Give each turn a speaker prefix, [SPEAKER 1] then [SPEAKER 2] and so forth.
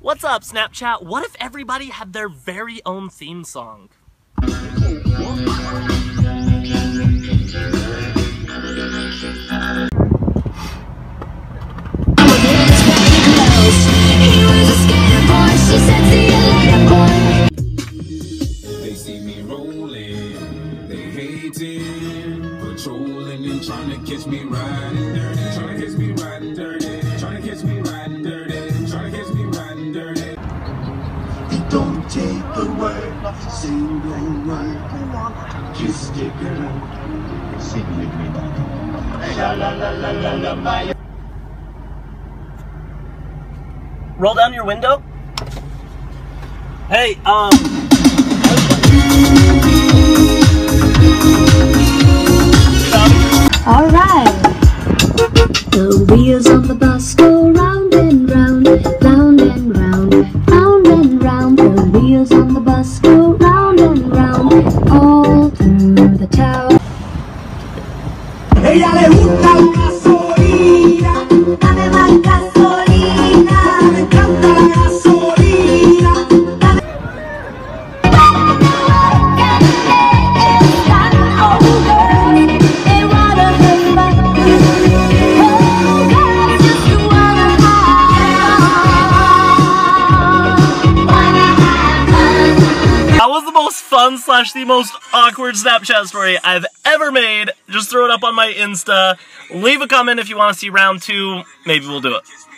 [SPEAKER 1] What's up, Snapchat? What if everybody had their very own theme song?
[SPEAKER 2] They see me rolling, they hating, patrolling and trying to catch me riding dirty, trying to catch me riding dirty, trying to catch me riding dirty, trying to catch me riding dirty.
[SPEAKER 3] Don't take the word, single word, just a girl, sing with me. La la la la la la my.
[SPEAKER 1] Roll down your window. Hey,
[SPEAKER 4] Alright. The wheels on the bus go round and round, round and round, round and round. The wheels on the bus go round and round, all through the town.
[SPEAKER 3] Ella le gusta la gasolina, dame más gasolina, me encanta la gasolina.
[SPEAKER 1] that was the most fun / the most awkward Snapchat story I've ever made. Just throw it up on my Insta. Leave a comment if you want to see round 2. Maybe we'll do it.